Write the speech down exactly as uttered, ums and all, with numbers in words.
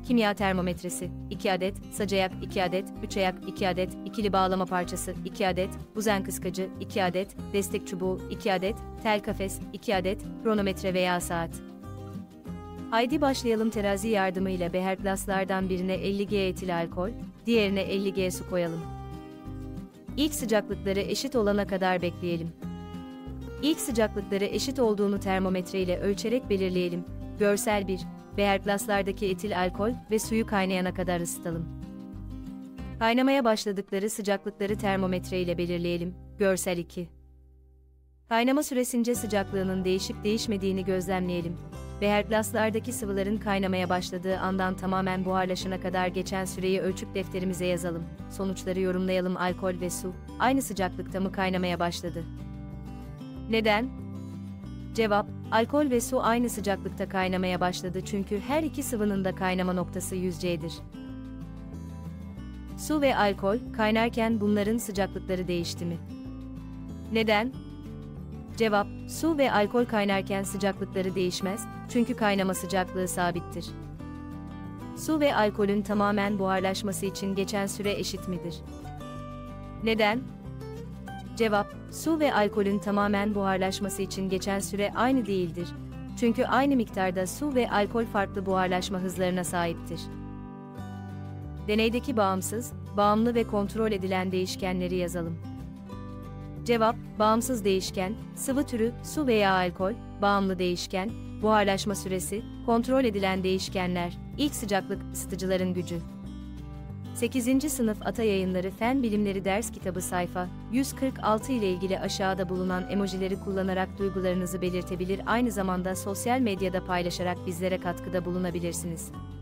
kimya termometresi, iki adet, sac ayak, iki adet, üç ayak, iki adet, ikili bağlama parçası, iki adet, buzen kıskacı, iki adet, destek çubuğu, iki adet, tel kafes, iki adet, kronometre veya saat. Haydi başlayalım. Terazi yardımıyla beherklaslardan birine elli gram etil alkol, diğerine elli gram su koyalım. İlk sıcaklıkları eşit olana kadar bekleyelim. İlk sıcaklıkları eşit olduğunu termometre ile ölçerek belirleyelim. Görsel bir, beherklaslardaki etil alkol ve suyu kaynayana kadar ısıtalım. Kaynamaya başladıkları sıcaklıkları termometre ile belirleyelim. Görsel iki. Kaynama süresince sıcaklığının değişip değişmediğini gözlemleyelim. Beherklaslardaki sıvıların kaynamaya başladığı andan tamamen buharlaşana kadar geçen süreyi ölçüp defterimize yazalım. Sonuçları yorumlayalım. Alkol ve su aynı sıcaklıkta mı kaynamaya başladı? Neden? Cevap: alkol ve su aynı sıcaklıkta kaynamaya başladı çünkü her iki sıvının da kaynama noktası yüz derecedir. Su ve alkol kaynarken bunların sıcaklıkları değişti mi? Neden? Cevap: su ve alkol kaynarken sıcaklıkları değişmez, çünkü kaynama sıcaklığı sabittir. Su ve alkolün tamamen buharlaşması için geçen süre eşit midir? Neden? Cevap: su ve alkolün tamamen buharlaşması için geçen süre aynı değildir. Çünkü aynı miktarda su ve alkol farklı buharlaşma hızlarına sahiptir. Deneydeki bağımsız, bağımlı ve kontrol edilen değişkenleri yazalım. Cevap: bağımsız değişken, sıvı türü, su veya alkol; bağımlı değişken, buharlaşma süresi; kontrol edilen değişkenler, ilk sıcaklık, ısıtıcıların gücü. sekizinci Sınıf Ata Yayınları Fen Bilimleri Ders Kitabı sayfa yüz kırk altı ile ilgili aşağıda bulunan emojileri kullanarak duygularınızı belirtebilir, aynı zamanda sosyal medyada paylaşarak bizlere katkıda bulunabilirsiniz.